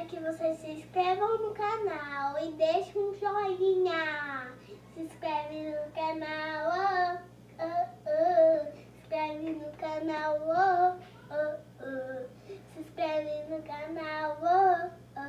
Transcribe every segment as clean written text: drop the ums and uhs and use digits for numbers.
quero que vocês se inscrevam no canal e deixem um joinha. Se inscreve no canal, Se inscreve no canal, Se inscreve no canal,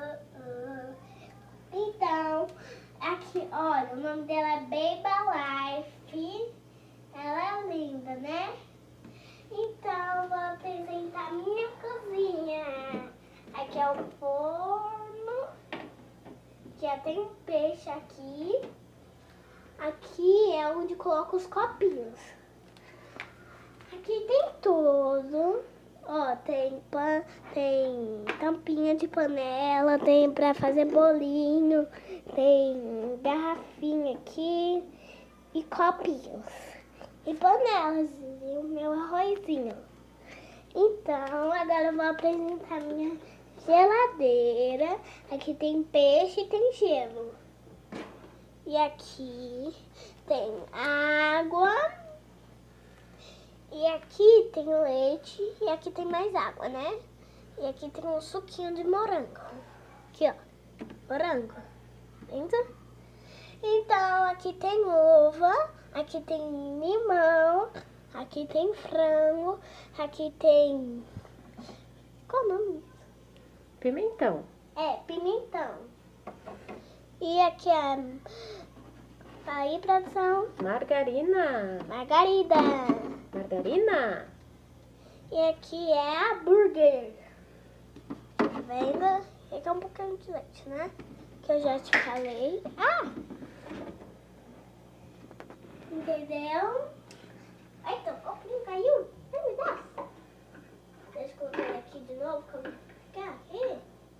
Então, aqui, olha, o nome dela é Baby Life. Ela é linda, né? Então, eu vou apresentar minha cozinha. Aqui é o forno. Já tem um peixe aqui. Aqui é onde coloco os copinhos. Aqui tem tudo. Ó, tem tampinha de panela, tem pra fazer bolinho, tem garrafinha aqui e copinhos. E panelas e o meu arrozinho. Então, agora eu vou apresentar minha geladeira. Aqui tem peixe e tem gelo. E aqui tem água. E aqui tem leite. E aqui tem mais água, né? E aqui tem um suquinho de morango. Aqui, ó. Morango. Vendo? Então, aqui tem uva. Aqui tem limão. Aqui tem frango. Aqui tem... Qual o nome? Pimentão. É, pimentão. E aqui é... Aí, produção. Margarina. Margarida. Margarina. E aqui é hambúrguer. Tá vendo? Aqui é um pouquinho de leite, né? Que eu já te falei. Ah! Entendeu? Ai, então, o copinho caiu. Ai, me dá. Deixa eu colocar aqui de novo pra não ficar aqui.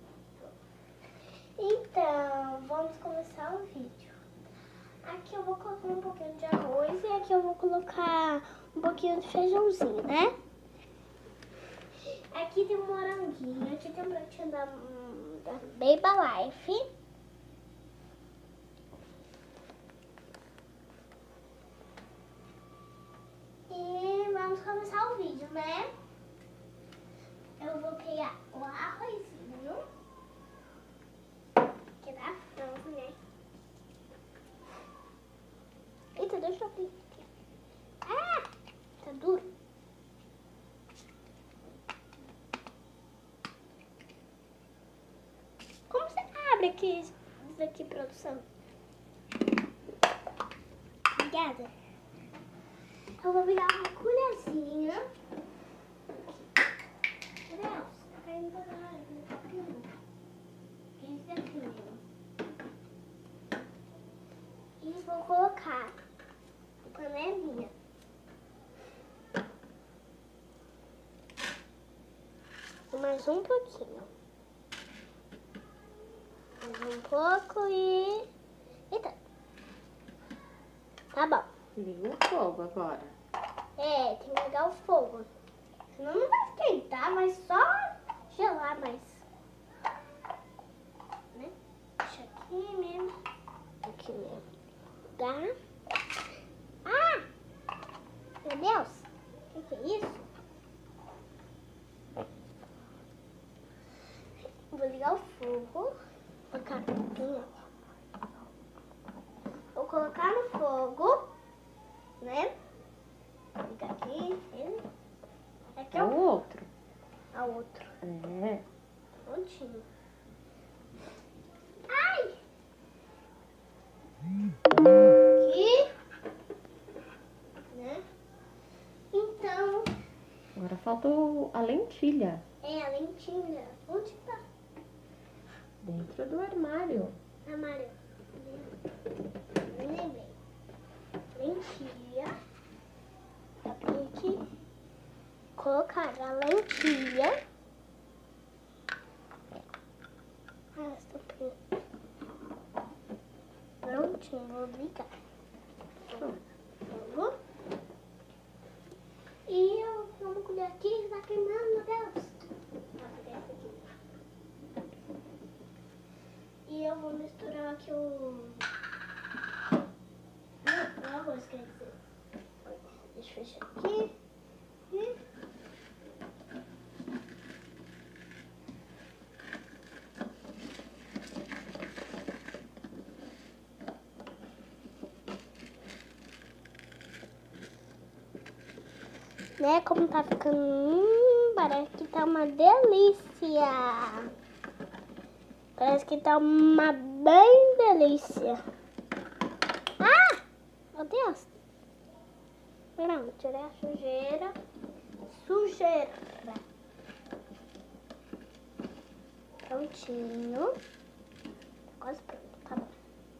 Então, vamos começar o vídeo. Aqui eu vou colocar um pouquinho de arroz e aqui eu vou colocar um pouquinho de feijãozinho, né? Aqui tem um moranguinho, aqui tem um pratinho da Baby Life. E vamos começar o vídeo, né? Eu vou pegar o arrozinho, que dá pronto, né? Eita, deixa eu abrir aqui. Ah, tá duro. Como você abre aqui, isso aqui, produção? Obrigada. Eu vou pegar uma colherzinha. Deus, tá caindo toda hora no copinho. Esse aqui mesmo. E vou colocar a panelinha. Mais um pouquinho. Mais um pouco e... Eita. Tá bom. Liga o fogo agora. É, tem que ligar o fogo. Senão não vai esquentar, vai só gelar mais. Né? Deixa aqui mesmo. Aqui mesmo. Tá? Ah! Meu Deus! O que é isso? Vou ligar o fogo. Colocar aqui, ó. Vou colocar no fogo, né? Ligar aqui. Aqui É o outro. A outro. É. Prontinho. Ai! Aqui. Né? Então... Agora falta a lentilha. É, a lentilha. Onde tá? Dentro do armário. Armário. Me lembrei. Lentilha. Abrir aqui. Colocar a lentilha. Ah, essa tampinha. Prontinho, vou ligar. Fogo. E eu tenho uma colher aqui que tá queimando, meu Deus. Vou pegar essa aqui. E eu vou misturar aqui o arroz, quer dizer. Deixa eu fechar aqui. Né? Como tá ficando... parece que tá uma delícia. Parece que tá uma bem delícia. Ah! Meu Deus. Não, tirei a sujeira. Sujeira. Prontinho. Quase pronto, tá bom.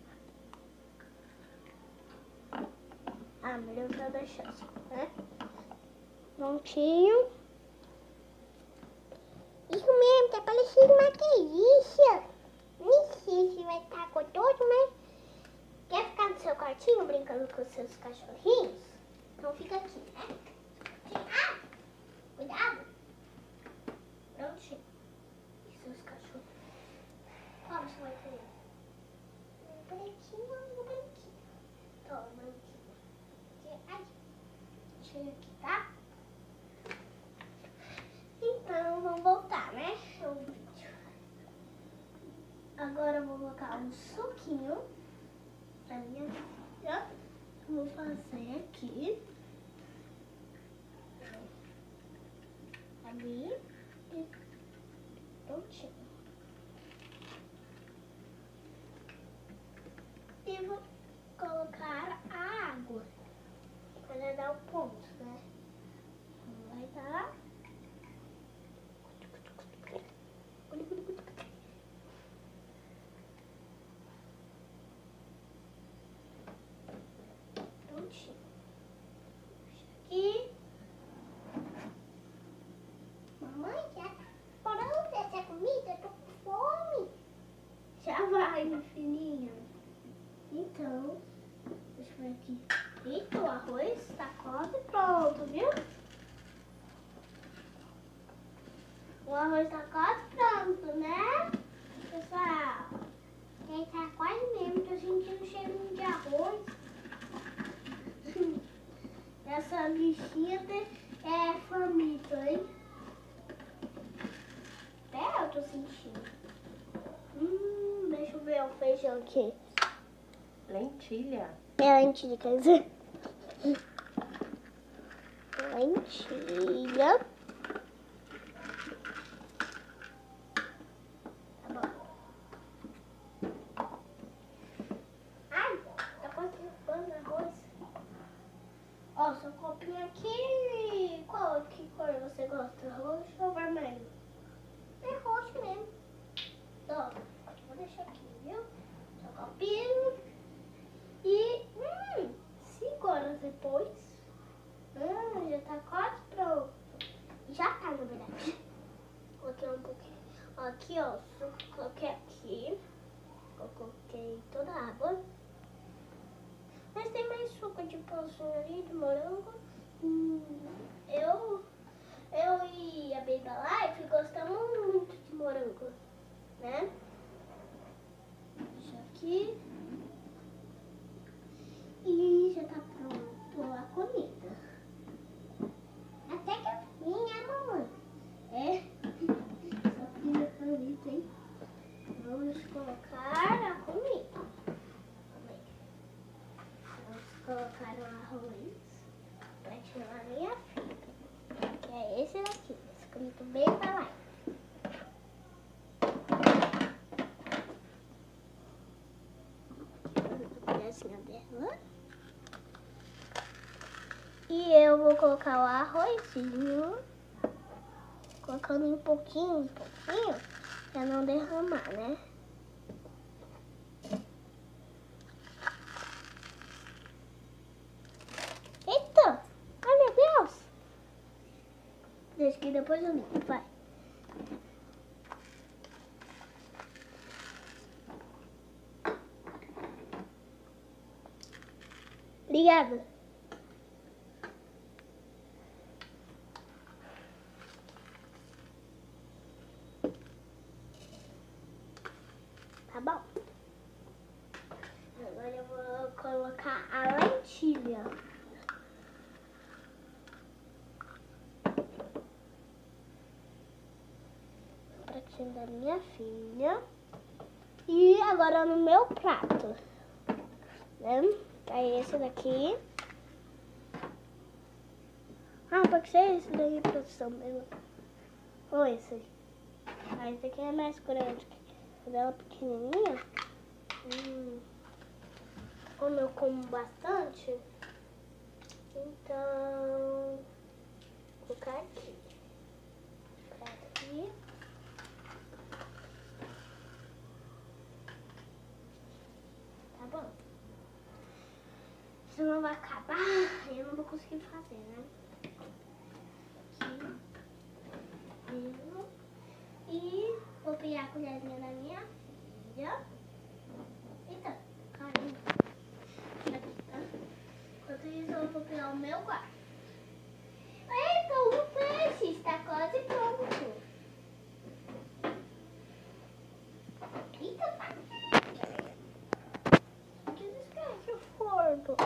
Ah, melhor eu deixar assim, né? Prontinho. Isso mesmo, tá parecendo uma delícia. Nem sei se vai estar gostoso, mas... quer ficar no seu quartinho brincando com os seus cachorrinhos? Então fica aqui, né? Ah! Cuidado! Prontinho. E seus cachorros? Qual você vai querer? Um branquinho ou um branquinho? Toma, branquinho. Ai, tira aqui, tá? Então, vamos voltar, né? O vídeo. Agora eu vou colocar um suquinho pra minha filha. Vou fazer aqui. Ali. E prontinho. E vou colocar a água para dar o ponto, né? Vai dar. Prontinho. Aqui. Mamãe, já tá pronta essa comida? Eu tô com fome. Já vai, minha filhinha. Então, deixa eu ver aqui. Eita, o arroz tá quase pronto, viu? O arroz tá quase pronto, né, pessoal? Ele tá quase mesmo, tô sentindo um cheirinho de arroz. Essa bichinha é faminta, hein? Até eu tô sentindo. Deixa eu ver o feijão aqui. Lentilha. É lentilha, quer dizer. Lentilha. Tá bom. Ai, tá quase limpando arroz. Ó, seu copinho aqui. Que cor você gosta? Roxo ou vermelho? É roxo mesmo. Ó, vou deixar aqui, viu? Seu copinho. E 5 horas depois, já tá quase pronto. Já tá, na verdade. Coloquei um pouquinho. Aqui, ó, suco, coloquei aqui. Eu coloquei toda a água. Mas tem mais suco de pocinho ali, de morango. Eu e a Baby Life gostamos muito de morango, né? Deixa aqui. E já tá pronto a comida. Até que minha mamãe. É. Sua filha favorita, hein? Vamos colocar a comida. Vamos colocar o arroz. Pratinho na minha filha. Que é esse daqui. Escrito bem pra lá. Pedacinho dela. E eu vou colocar o arrozinho, colocando um pouquinho, pra não derramar, né? Eita! Ai, meu Deus! Deixa que depois eu limpo, vai. Obrigada. Tá bom? Agora eu vou colocar a lentilha. Pratinho da minha filha. E agora no meu prato. Né? É esse daqui. Ah, pode ser esse daí, produção. Ou esse aí. Ah, esse aqui é mais grande. Quando ela é pequenininha. Como eu como bastante, então vou colocar aqui. Aqui. Tá bom. Senão vai acabar e eu não vou conseguir fazer, né? Aqui. E vou pegar a colherzinha da minha filha. Eita, caramba. Enquanto isso, eu vou pegar o meu guarda. Eita, o peixe está quase pronto. Eita, tá. Que desgraça, o forno.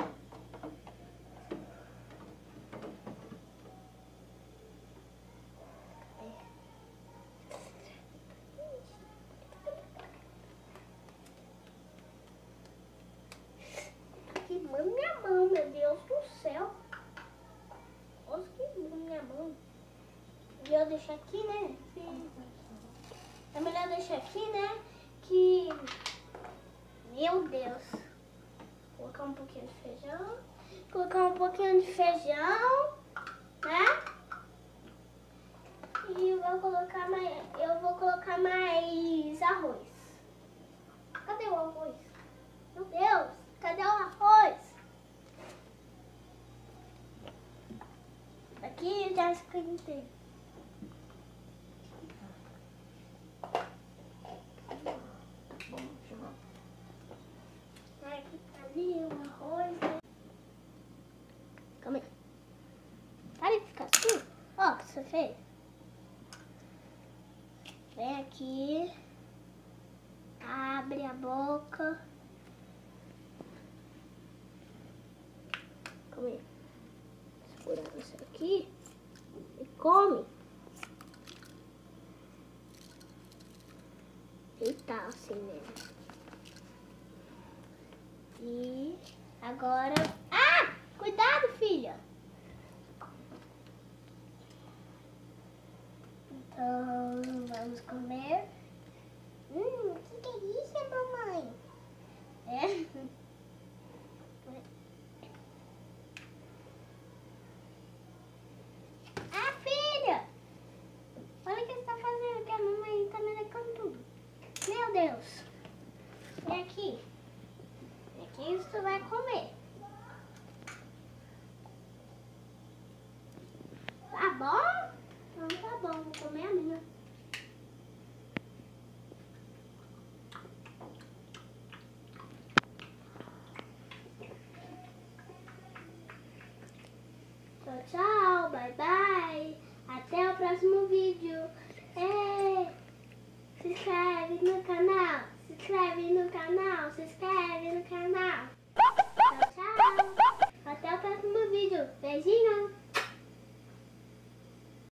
Queimando minha mão, meu Deus do céu. Nossa, queimando minha mão. E eu deixo aqui, né? É melhor deixar aqui, né? Que... Meu Deus. Vou colocar um pouquinho de feijão. Colocar um pouquinho de feijão, né? E eu vou colocar mais arroz. Cadê o arroz? Meu Deus, cadê o arroz? Aqui eu já esquentei. Aqui tá ali o arroz. Né? Calma aí. Para de ficar assim. Ó, o que você fez? Vem aqui. Abre a boca. Calma aí. Segurar isso aqui e come. E tá assim mesmo. E agora... Ah! Cuidado, filha! Então, vamos comer. Que delícia, mamãe! É? Ah, filha! Olha o que você tá fazendo, que a mamãe tá me lecando tudo. Meu Deus! Vem aqui. Vem aqui, você vai comer. Tá bom? Não, tá bom. Vou comer a minha. Tchau, tchau. Bye, bye. Até o próximo vídeo. Se inscreve no canal. Se inscreve no canal. Se inscreve no canal. Tchau, tchau. Até o próximo vídeo. Beijinho.